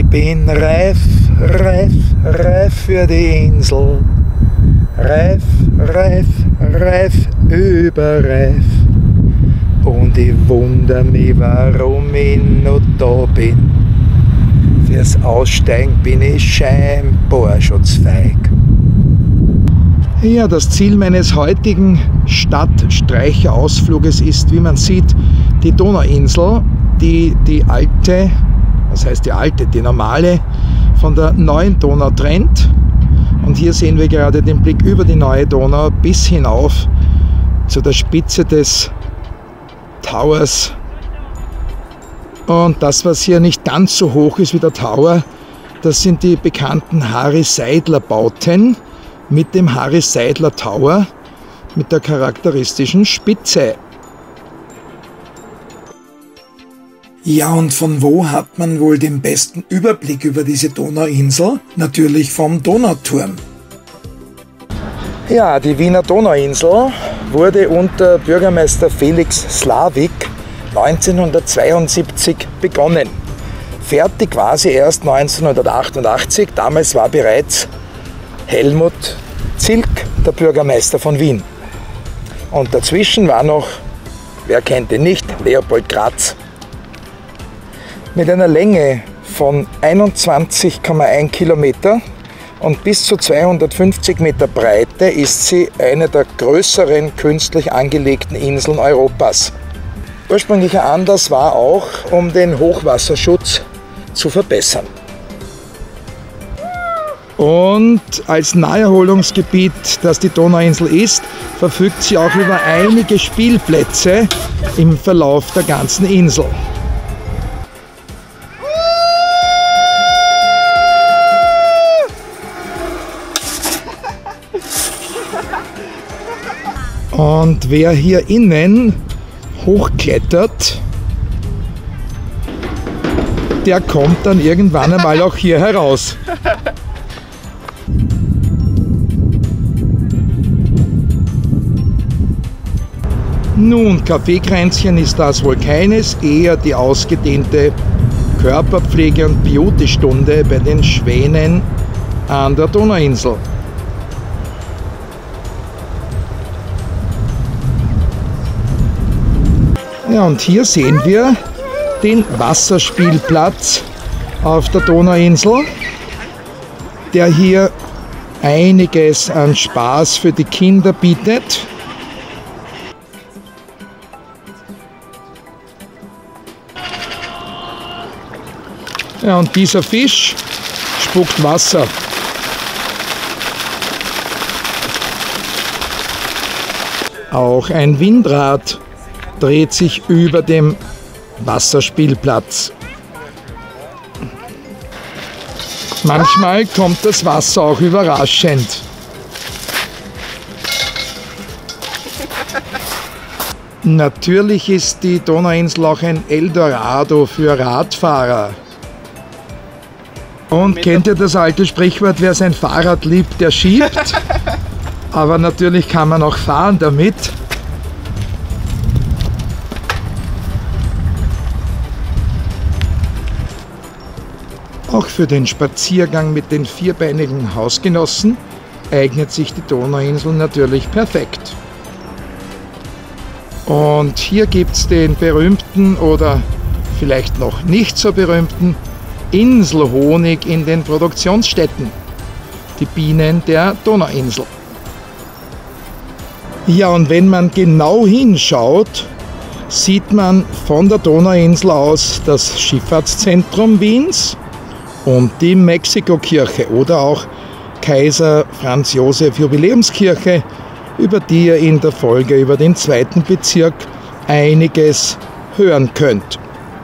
bin reif, reif, reif für die Insel. Reif, reif, reif, überreif. Und ich wundere mich, warum ich noch da bin. Fürs Aussteigen bin ich scheinbar schon zu feig. Ja, das Ziel meines heutigen Stadtstreicherausfluges ist, wie man sieht, die Donauinsel, die alte, was heißt die alte, die normale, von der neuen Donau trennt. Und hier sehen wir gerade den Blick über die neue Donau bis hinauf zu der Spitze des Towers. Und das, was hier nicht ganz so hoch ist wie der Tower, das sind die bekannten Harry-Seidler-Bauten mit dem Harry-Seidler-Tower mit der charakteristischen Spitze. Ja, und von wo hat man wohl den besten Überblick über diese Donauinsel? Natürlich vom Donauturm. Ja, die Wiener Donauinsel wurde unter Bürgermeister Felix Slavik 1972 begonnen. Fertig war sie erst 1988, damals war bereits Helmut Zilk der Bürgermeister von Wien. Und dazwischen war noch, wer kennt ihn nicht, Leopold Graz. Mit einer Länge von 21,1 Kilometer und bis zu 250 Meter Breite ist sie eine der größeren künstlich angelegten Inseln Europas. Ursprünglicher Anlass war auch, um den Hochwasserschutz zu verbessern. Und als Naherholungsgebiet, das die Donauinsel ist, verfügt sie auch über einige Spielplätze im Verlauf der ganzen Insel. Und wer hier innen hochklettert, der kommt dann irgendwann einmal auch hier heraus. Nun, Kaffeekränzchen ist das wohl keines, eher die ausgedehnte Körperpflege- und Beautystunde bei den Schwänen an der Donauinsel. Ja, und hier sehen wir den Wasserspielplatz auf der Donauinsel, der hier einiges an Spaß für die Kinder bietet. Ja, und dieser Fisch spuckt Wasser. Auch ein Windrad dreht sich über dem Wasserspielplatz. Manchmal kommt das Wasser auch überraschend. Natürlich ist die Donauinsel auch ein Eldorado für Radfahrer. Und kennt ihr das alte Sprichwort, wer sein Fahrrad liebt, der schiebt? Aber natürlich kann man auch fahren damit. Auch für den Spaziergang mit den vierbeinigen Hausgenossen eignet sich die Donauinsel natürlich perfekt. Und hier gibt es den berühmten oder vielleicht noch nicht so berühmten Inselhonig in den Produktionsstätten, die Bienen der Donauinsel. Ja, und wenn man genau hinschaut, sieht man von der Donauinsel aus das Schifffahrtszentrum Wiens und die Mexikokirche oder auch Kaiser Franz Josef Jubiläumskirche, über die ihr in der Folge über den 2. Bezirk einiges hören könnt.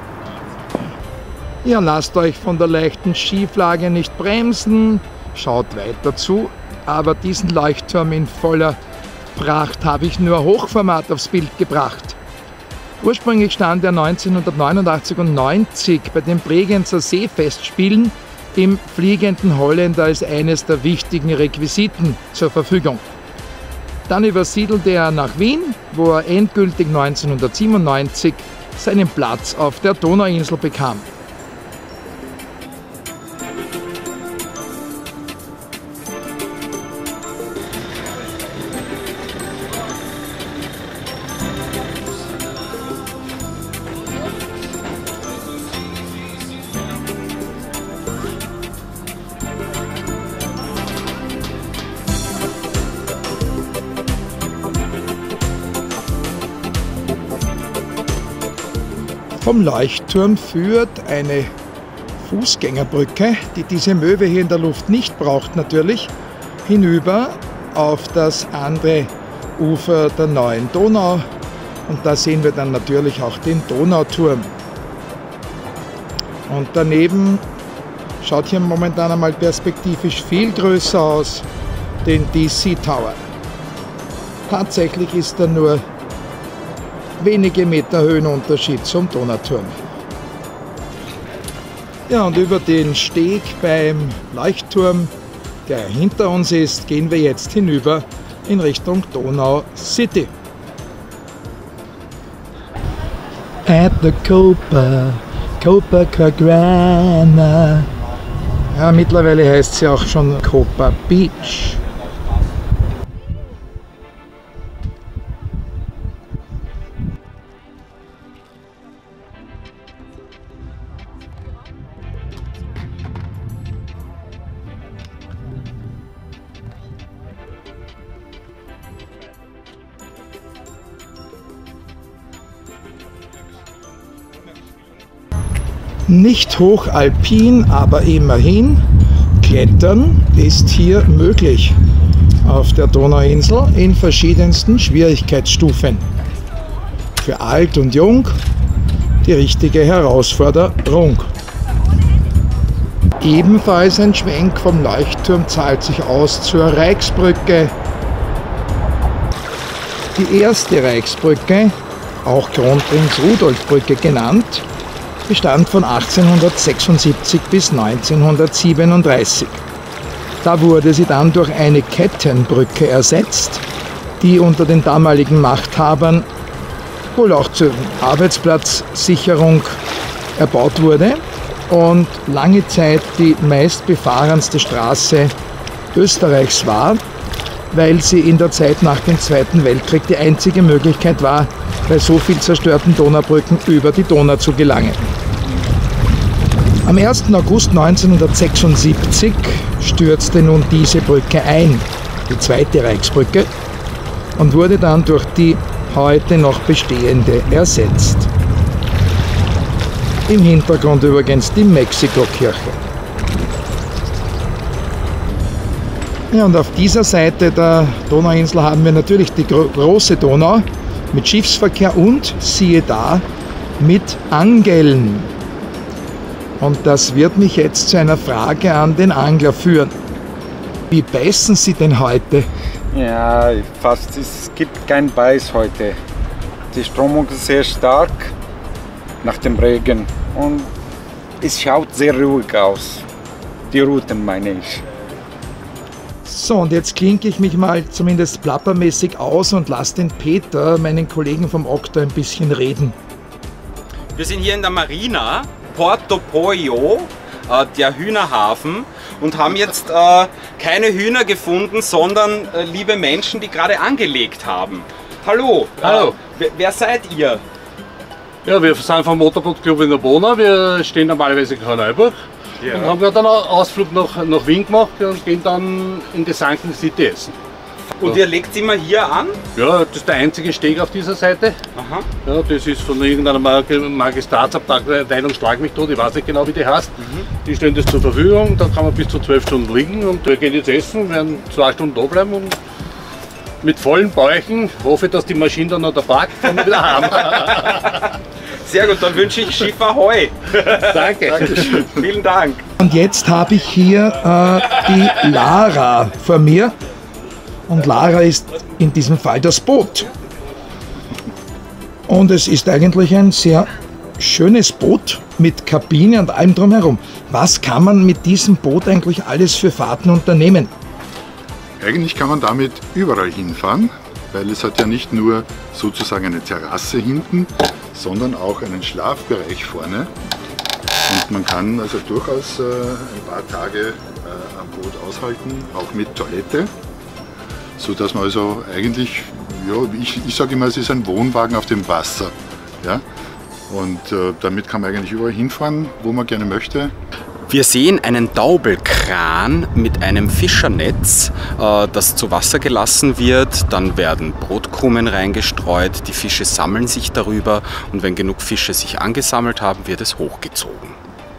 Ja, lasst euch von der leichten Schieflage nicht bremsen, schaut weiter zu, aber diesen Leuchtturm in voller Pracht habe ich nur Hochformat aufs Bild gebracht. Ursprünglich stand er 1989 und 90 bei den Bregenzer Seefestspielen im Fliegenden Holländer als eines der wichtigen Requisiten zur Verfügung. Dann übersiedelte er nach Wien, wo er endgültig 1997 seinen Platz auf der Donauinsel bekam. Vom Leuchtturm führt eine Fußgängerbrücke, die diese Möwe hier in der Luft nicht braucht natürlich, hinüber auf das andere Ufer der neuen Donau. Und da sehen wir dann natürlich auch den Donauturm. Und daneben schaut hier momentan einmal perspektivisch viel größer aus, den DC Tower. Tatsächlich ist da nur wenige Meter Höhenunterschied zum Donauturm. Ja, und über den Steg beim Leuchtturm, der hinter uns ist, gehen wir jetzt hinüber in Richtung Donau City. At the Copacabana. Ja, mittlerweile heißt sie auch schon Copa Beach. Nicht hochalpin, aber immerhin Klettern ist hier möglich auf der Donauinsel in verschiedensten Schwierigkeitsstufen. Für alt und jung die richtige Herausforderung. Ebenfalls ein Schwenk vom Leuchtturm zahlt sich aus zur Reichsbrücke. Die erste Reichsbrücke, auch Kronprinz-Rudolf-Brücke genannt, bestand von 1876 bis 1937. Da wurde sie dann durch eine Kettenbrücke ersetzt, die unter den damaligen Machthabern wohl auch zur Arbeitsplatzsicherung erbaut wurde und lange Zeit die meistbefahrenste Straße Österreichs war, weil sie in der Zeit nach dem Zweiten Weltkrieg die einzige Möglichkeit war, bei so viel zerstörten Donaubrücken über die Donau zu gelangen. Am 1. August 1976 stürzte nun diese Brücke ein, die zweite Reichsbrücke, und wurde dann durch die heute noch bestehende ersetzt. Im Hintergrund übrigens die Mexiko-Kirche. Ja, und auf dieser Seite der Donauinsel haben wir natürlich die große Donau mit Schiffsverkehr und, siehe da, mit Angeln. Und das wird mich jetzt zu einer Frage an den Angler führen. Wie beißen Sie denn heute? Ja, fast, es gibt kein Beiß heute. Die Strömung ist sehr stark nach dem Regen und es schaut sehr ruhig aus. Die Routen meine ich. So, und jetzt klinke ich mich mal zumindest plappermäßig aus und lasse den Peter, meinen Kollegen vom Okto, ein bisschen reden. Wir sind hier in der Marina, Porto Pollo, der Hühnerhafen, und haben jetzt keine Hühner gefunden, sondern liebe Menschen, die gerade angelegt haben. Hallo, Hallo. Wer seid ihr? Ja, wir sind vom Motorbootclub in der Bona. Wir stehen normalerweise in Karl-Neuburg und haben gerade einen Ausflug nach Wien gemacht und gehen dann in die Sunken City essen. Und ihr legt immer hier an? Ja, das ist der einzige Steg auf dieser Seite. Aha. Ja, das ist von irgendeiner Magistratsabteilung Schlag mich tot, ich weiß nicht genau wie die heißt. Die stellen das zur Verfügung, da kann man bis zu 12 Stunden liegen und wir gehen jetzt essen, werden 2 Stunden da bleiben und mit vollen Bäuchen hoffe ich, dass die Maschine dann noch da parkt und wieder heim. Sehr gut, dann wünsche ich Schiff Ahoi. Danke. Vielen Dank. Und jetzt habe ich hier die Lara vor mir. Und Lara ist in diesem Fall das Boot. Und es ist eigentlich ein sehr schönes Boot mit Kabine und allem drumherum. Was kann man mit diesem Boot eigentlich alles für Fahrten unternehmen? Eigentlich kann man damit überall hinfahren, weil es hat ja nicht nur sozusagen eine Terrasse hinten, sondern auch einen Schlafbereich vorne. Und man kann also durchaus ein paar Tage am Boot aushalten, auch mit Toilette. So dass man also eigentlich, ja, ich sage immer, es ist ein Wohnwagen auf dem Wasser. Ja? Und damit kann man eigentlich überall hinfahren, wo man gerne möchte. Wir sehen einen Daubelkran mit einem Fischernetz, das zu Wasser gelassen wird. Dann werden Brotkrumen reingestreut, die Fische sammeln sich darüber und wenn genug Fische sich angesammelt haben, wird es hochgezogen.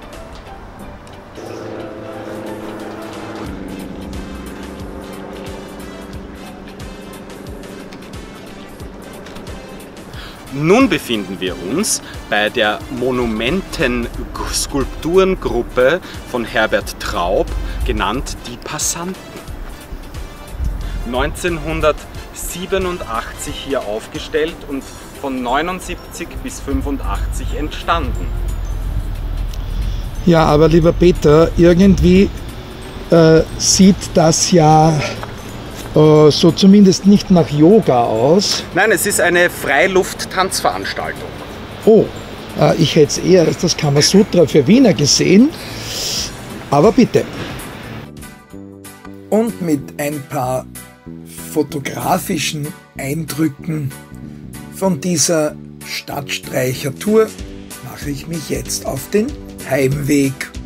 Nun befinden wir uns bei der Monumenten-Skulpturengruppe von Herbert Traub, genannt die Passanten. 1987 hier aufgestellt und von 79 bis 85 entstanden. Ja, aber lieber Peter, irgendwie sieht das ja so zumindest nicht nach Yoga aus. Nein, es ist eine Freiluft-Tanzveranstaltung. Oh, ich hätte es eher als das Kamasutra für Wiener gesehen. Aber bitte. Und mit ein paar fotografischen Eindrücken von dieser Stadtstreicher-Tour mache ich mich jetzt auf den Heimweg.